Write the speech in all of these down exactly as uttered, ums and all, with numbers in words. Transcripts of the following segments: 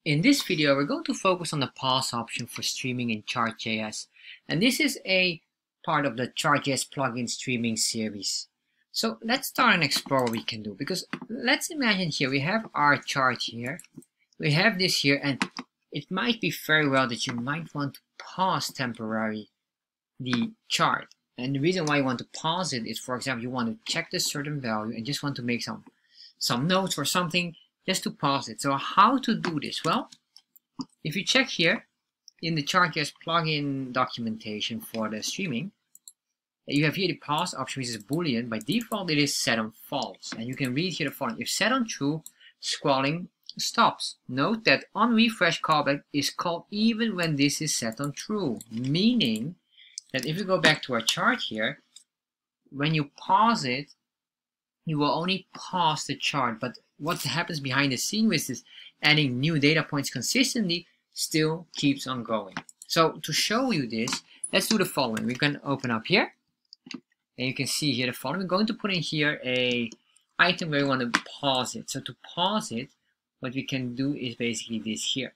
In this video, we're going to focus on the pause option for streaming in Chart.js, and this is a part of the Chartjs Plugin Streaming Series. So let's start and explore what we can do, because let's imagine here we have our chart here, we have this here, and it might be very well that you might want to pause temporarily the chart. And the reason why you want to pause it is, for example, you want to check this certain value and just want to make some some notes or something, just to pause it. So how to do this? Well, if you check here in the Chartjs plugin documentation for the streaming, you have here the pause option, which is Boolean. By default, it is set on false, and you can read here the following: if set on true, scrolling stops. Note that on refresh callback is called even when this is set on true, meaning that if we go back to our chart here, when you pause it, you will only pause the chart, but what happens behind the scene with this adding new data points consistently still keeps on going. So to show you this, let's do the following. We can open up here, and you can see here the following. We're going to put in here a item where we want to pause it. So to pause it, what we can do is basically this here.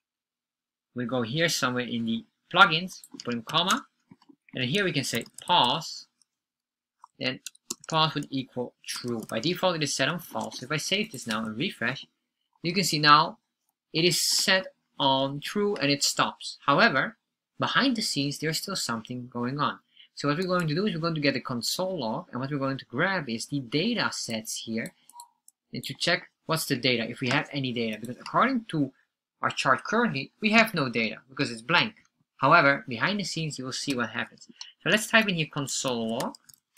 We go here somewhere in the plugins, put in comma, and here we can say pause, then pause would equal true. By default, it is set on false. If I save this now and refresh, you can see now it is set on true and it stops. However, behind the scenes, there's still something going on. So what we're going to do is we're going to get the console log, and what we're going to grab is the data sets here, and to check what's the data, if we have any data, because according to our chart currently, we have no data because it's blank. However, behind the scenes, you will see what happens. So let's type in here console log,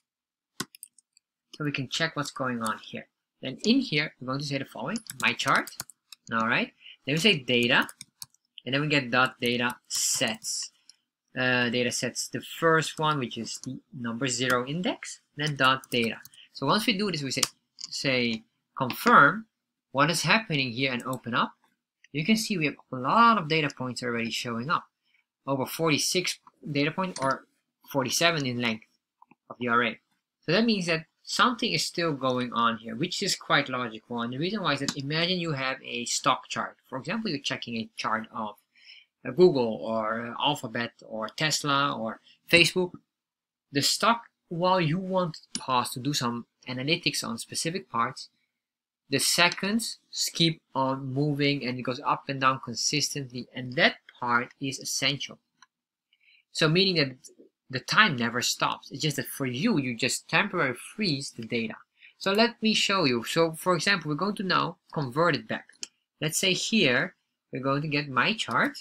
so we can check what's going on here. Then in here, we're going to say the following: my chart. All right. Then we say data, and then we get dot data sets. Uh, data sets, the first one, which is the number zero index, then dot data. So once we do this, we say say confirm what is happening here and open up. You can see we have a lot of data points already showing up. Over forty-six data points, or forty-seven in length of the array. So that means that something is still going on here, which is quite logical. And the reason why is that imagine you have a stock chart. For example, you're checking a chart of uh, Google or uh, Alphabet or Tesla or Facebook. The stock, while you want to pause to do some analytics on specific parts, the seconds keep on moving and it goes up and down consistently, and that part is essential. So meaning that the time never stops. It's just that for you, you just temporarily freeze the data. So let me show you. So for example, we're going to now convert it back. Let's say here, we're going to get my chart.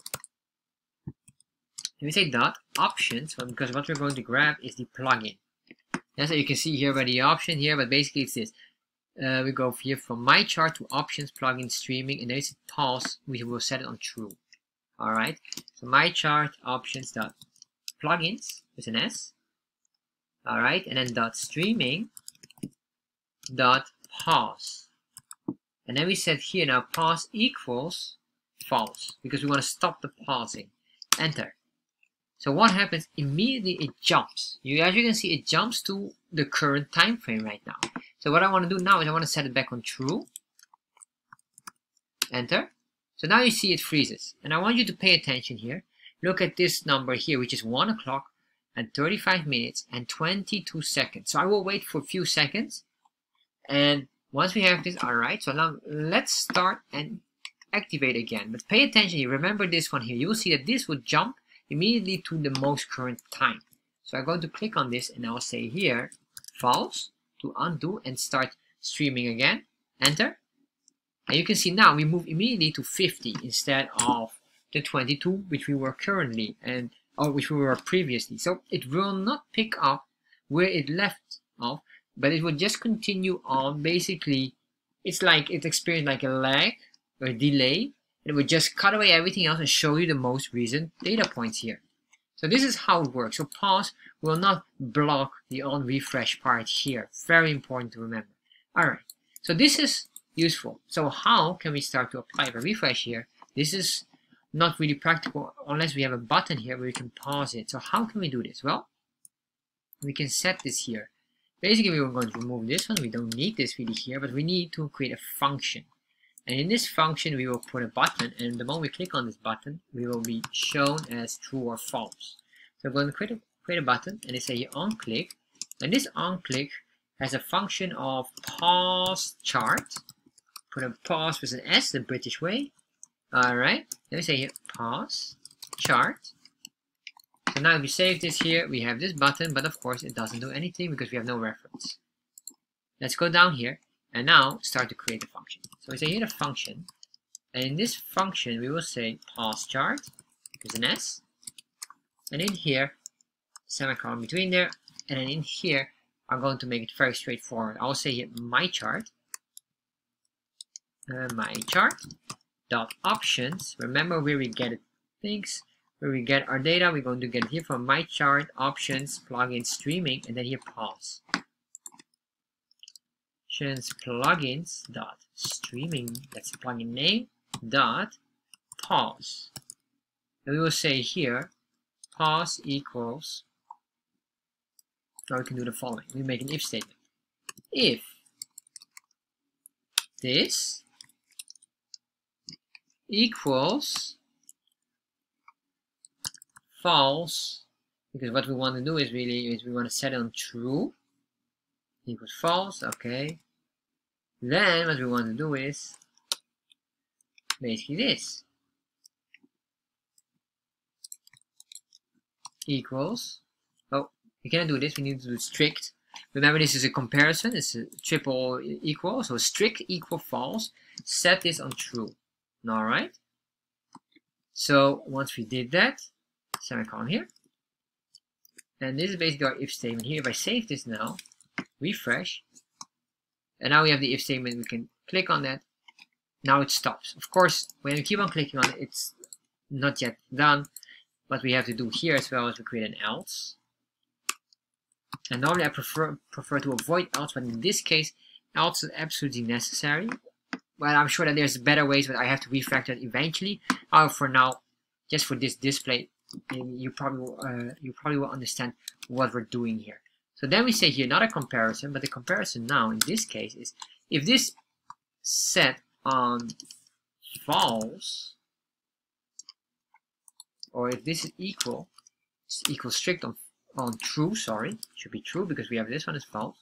And we say dot options, because what we're going to grab is the plugin. That's what you can see here by the option here, but basically it's this. Uh, we go here from my chart to options, plugin streaming, and there's a pause. We will set it on true. All right. So my chart options dot plugins with an S. All right, and then dot streaming dot pause. And then we said here now pause equals false, because we want to stop the pausing. Enter. So what happens? Immediately it jumps. You as you can see, it jumps to the current time frame right now. So what I want to do now is I want to set it back on true. Enter. So now you see it freezes, and I want you to pay attention here. Look at this number here, which is one o'clock and thirty-five minutes and twenty-two seconds. So I will wait for a few seconds, and once we have this, all right. So now let's start and activate again. But pay attention here. Remember this one here. You will see that this would jump immediately to the most current time. So I'm going to click on this, and I'll say here false to undo and start streaming again. Enter. And you can see now we move immediately to fifty instead of the twenty-two, which we were currently, and or which we were previously. So it will not pick up where it left off, but it will just continue on. Basically, it's like it experienced like a lag or a delay, and it will just cut away everything else and show you the most recent data points here. So this is how it works. So pause will not block the on refresh part here. Very important to remember. All right. So this is useful. So how can we start to apply a refresh here? This is not really practical unless we have a button here where we can pause it. So how can we do this? Well, we can set this here. Basically, we're going to remove this one. We don't need this really here, but we need to create a function. And in this function, we will put a button, and the moment we click on this button, we will be shown as true or false. So I'm going to create a, create a button, and they say here on click, and this on click has a function of pause chart. Put a pause with an S, the British way. All right. Let me say here pause chart. So now if we save this here, we have this button, but of course it doesn't do anything because we have no reference. Let's go down here and now start to create a function. So we say here the function, and in this function we will say pause chart with an S, and in here semicolon between there, and then in here I'm going to make it very straightforward. I'll say here my chart, uh, my chart dot options. Remember where we get it things. Where we get our data, we're going to get it here from my chart options plugin streaming, and then here pause. Options plugins dot streaming, that's the plugin name, dot pause. And we will say here pause equals, or we can do the following. We make an if statement. If this equals false, because what we want to do is really is we want to set it on true, equals false. Okay, then what we want to do is basically this equals, oh, we cannot do this, we need to do strict. Remember, this is a comparison, it's a triple equal, so strict equal false, set this on true. All right, so once we did that, semicolon here, and this is basically our if statement here. If I save this now, refresh, and now we have the if statement. We can click on that. Now it stops. Of course, when we keep on clicking on it, it's not yet done. What we have to do here as well is we create an else. And normally I prefer prefer to avoid else, but in this case, else is absolutely necessary. But I'm sure that there's better ways, but I have to refactor it eventually. However, for now, just for this display, you probably will, uh, you probably will understand what we're doing here. So then we say here not a comparison, but the comparison now in this case is if this set on false, or if this is equal, equal strict on on true. Sorry, should be true because we have this one as false.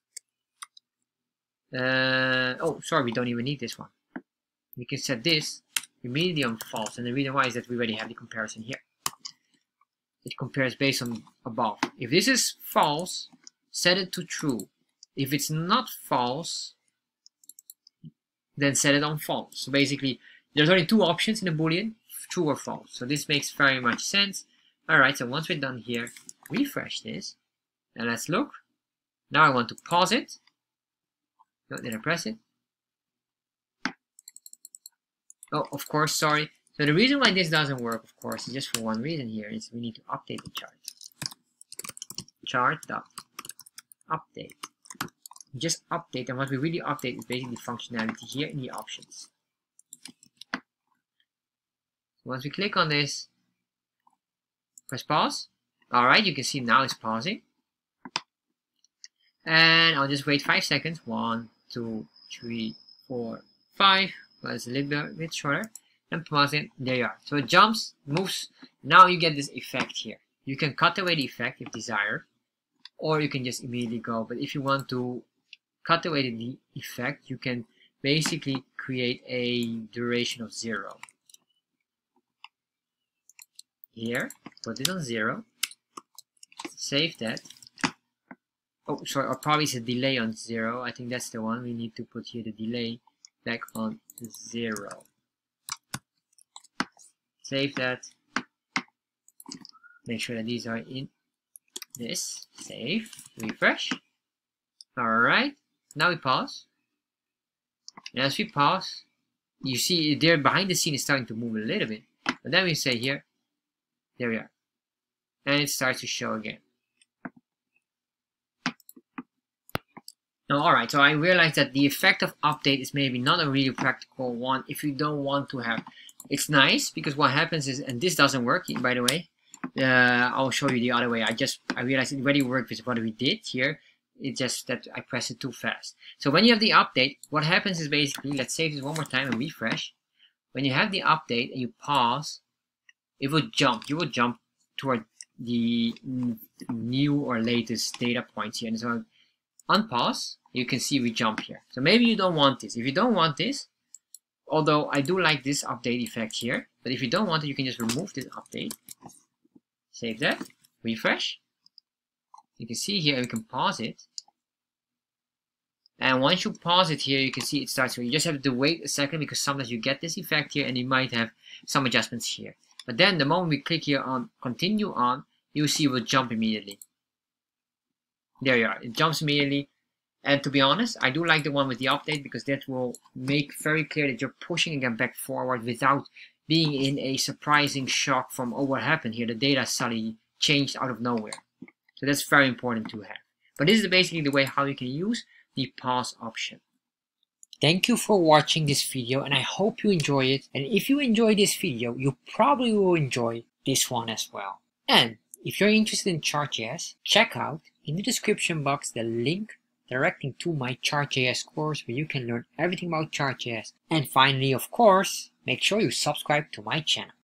Uh, oh, sorry, we don't even need this one. We can set this immediately on false, and the reason why is that we already have the comparison here. It compares based on above. If this is false, set it to true. If it's not false, then set it on false. So basically, there's only two options in a Boolean, true or false. So this makes very much sense. Alright, so once we're done here, refresh this. And let's look. Now I want to pause it. No, did I press it? Oh, of course, sorry. So the reason why this doesn't work, of course, is just for one reason here, is we need to update the chart. Chart.update. Just update, and what we really update is basically functionality here in the options. So once we click on this, press pause. Alright, you can see now it's pausing. And I'll just wait five seconds. One, two, three, four, five. Well, it's a little bit, bit shorter. And pause it. There you are. So it jumps, moves. Now you get this effect here. You can cut away the effect if desired, or you can just immediately go. But if you want to cut away the effect, you can basically create a duration of zero. Here, put it on zero. Save that. Oh, sorry, or probably it's a delay on zero. I think that's the one. We need to put here the delay back on zero. Save that. Make sure that these are in this. Save. Refresh. Alright. Now we pause. And as we pause, you see there behind the scene is starting to move a little bit. But then we say here, there we are. And it starts to show again. Now, alright, so I realized that the effect of update is maybe not a really practical one if you don't want to have. It's nice because what happens is, and this doesn't work, by the way. Uh, I'll show you the other way. I just I realized it already worked with what we did here. It's just that I pressed it too fast. So when you have the update, what happens is basically, let's save this one more time and refresh. When you have the update and you pause, it will jump. You will jump toward the new or latest data points here. And so unpause, you can see we jump here. So maybe you don't want this. If you don't want this, although I do like this update effect here, but if you don't want it, you can just remove this update. Save that, refresh. You can see here, we can pause it. And once you pause it here, you can see it starts. So you just have to wait a second because sometimes you get this effect here and you might have some adjustments here. But then the moment we click here on continue on, you see it will jump immediately. There you are, it jumps immediately. And to be honest, I do like the one with the update because that will make very clear that you're pushing again back forward without being in a surprising shock from, oh, what happened here? The data suddenly changed out of nowhere. So that's very important to have. But this is basically the way how you can use the pause option. Thank you for watching this video and I hope you enjoy it. And if you enjoy this video, you probably will enjoy this one as well. And if you're interested in Chartjs, check out in the description box the link directing to my Chartjs course where you can learn everything about Chartjs. And finally, of course, make sure you subscribe to my channel.